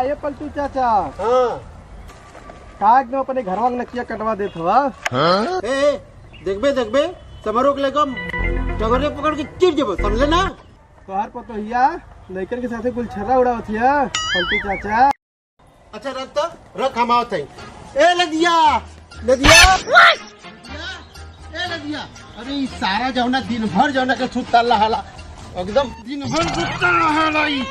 ये पलटू चाचा। हाँ का एकदम अपने घर वांग नकिया कटवा देत हवा। ए देखबे समरों के लेकर टगरे पकड़ के चिर जेबो, समझले ना। तोहर पतोहिया लइकन के साथे कुल छर्रा उड़ावत हिया पलटू चाचा। अच्छा रख हम आवत हई। ए लदिया लदिया ए लदिया, अरे ई सारा जौना दिन भर जौना के सुत्ता लहाला, एकदम दिन भर सुत्ता लहाला। ई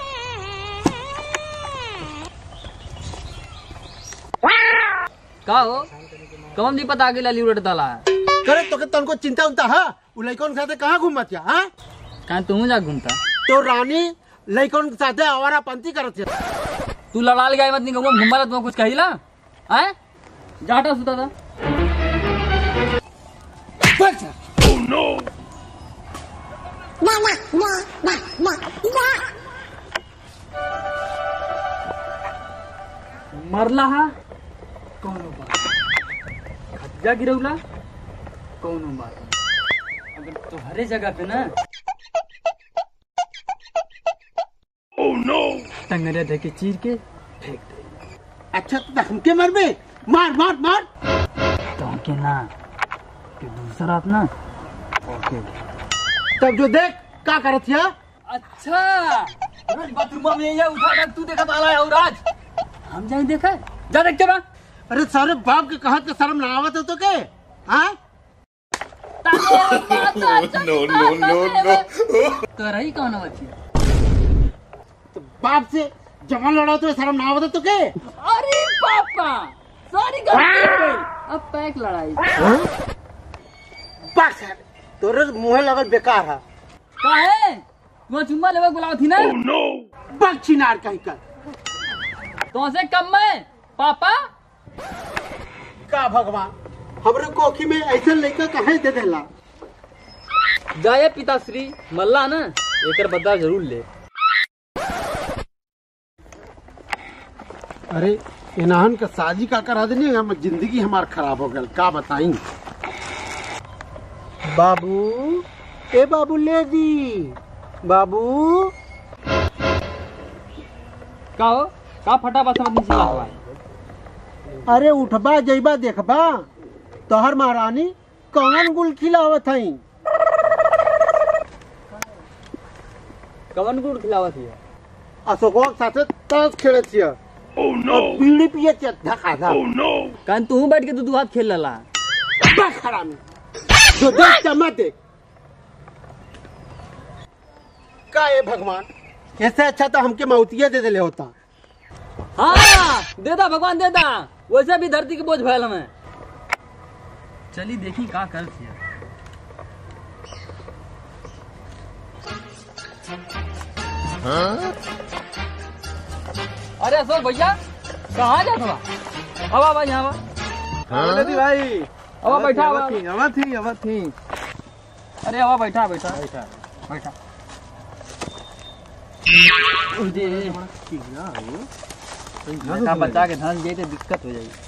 का हो कौन नहीं पता आगे लाली उड़ता ला करे तो के तनको चिंता उनता हा, उ लइकन के साथे कहां घुमत या? हां कहां तू जा घूमता तो रानी लइकन के साथे आवारा पंती करत है। तू लड़ाल गया मत नहीं घुमा तुम कुछ कहिला हैं जाटा सुता था। ओह नो मरला हा कौनो बात खज्जा गिरौला कौनो बात नहीं। अगर तुम्हारे जगह पे ना ओह नो टंगरिया दे के चीर के फेंक दे। अच्छा तो हमके मरबे, मार मार मार तो के ना कि दूसरा रात ना ओके तब जो देख का करत है। अच्छा रोज बाथरूम में ये उठा तू देखा ताला है और आज हम जाए देखा जा देख के बा। अरे सारे बाप के कहत के शर्म ना आवत हो तो के? हां नो तो रही कौन बच्ची तो बाप से जवान लड़ा तो शर्म ना आवत तो के? अरे पापा सॉरी गलती अब पैक लड़ाई बस तोरे मुंह लगल बेकार है। काहे वो चुम्मा लेवे बुलाओ थी ना। बक छिनार कहीं कर तो से कम में पापा का भगवान हमरे कोखी में ऐसे लड़का कहे दे देला। जाए पिताश्री मल्ला ना एकर बदला जरूर ले। अरे इनाहन का साजी का करा देनी, हम जिंदगी हमार खराब हो गल का बताई। बाबू ए बाबू ले दी बाबू का हो का फटाफट समझ नहीं चला। अरे उठबा जइबा देखबा तोहर महारानी कौन गुल खिलावत हई। कवन गुड़ खिलावत है अशोकवा के साथे ताश खेलत छिया। ओह नो बीड़ी पिए छिया धका धा। ओह नो कान तू बैठ के दू हाथ खेल लला बस हरामी जो देख चमत देख का ये भगवान, ऐसे अच्छा तो हमके मौतिया दे देले होता। हाँ देदा भगवान देदा, वैसे भी धरती के बोझ भयल हमें। चली देखी का कर थिया। अरे अशोक भैया कहाँ जात हवा? हवा भाई यहाँ नदी भाई हवा बैठा हवा थी। अरे हवा बैठा बैठा बैठा बैठा बच्चा के धंस जाए तो दिक्कत हो जाएगी।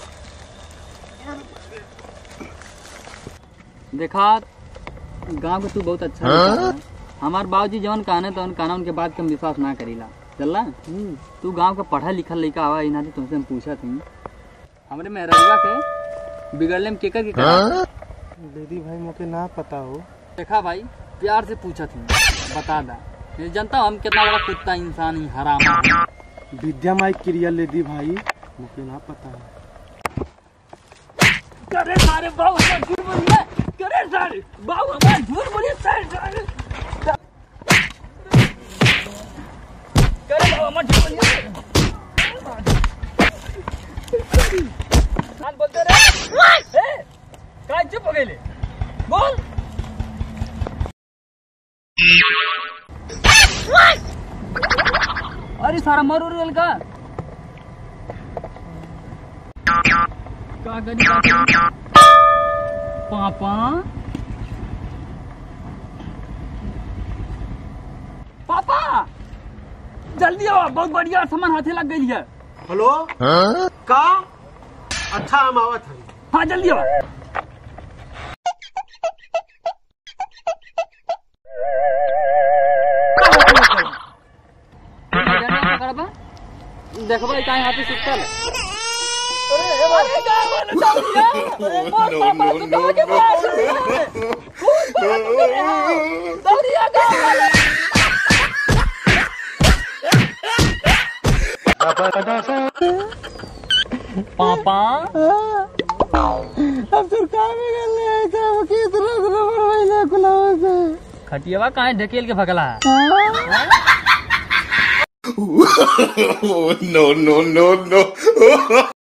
देखा गांव के तू बहुत अच्छा है। हमार बाबूजी जवन कहने तो कहना उनके बात के हम विश्वास ना करीला चल। तू गांव का पढ़ा लिखा लड़का हवा इना तुमसे हम पूछा थी हमरे मेहरवा के बिगड़ले में केकर के करा। दीदी भाई मुझे ना पता हो। देखा भाई प्यार से पूछा थी बता दा जनता हम कितना बड़ा कुत्ता इंसान ही हराम विद्या माई क्रिया लेदी भाई मुझे ना पता है। करे सारे बाबू हमारे झूठ बोलिए, करे सारे बाबू हमारे झूठ बोलिए सारे करे बाबू हमारे झूठ बोलिए। बोलते रहे काय चुप हो गए बोल। अरे सारा मर उड़ का पापा पापा जल्दी आओ बहुत बढ़िया सामान हाथे लग गई है। हेलो का अच्छा हम आवत हई। हाँ जल्दी आओ। देखबा काहे हाथी सुतल पापा अब सरकार में गल है सब कितना नंबर वाला खुलावा से खटियावा काहे ढकेल के भगला no, no, no, no.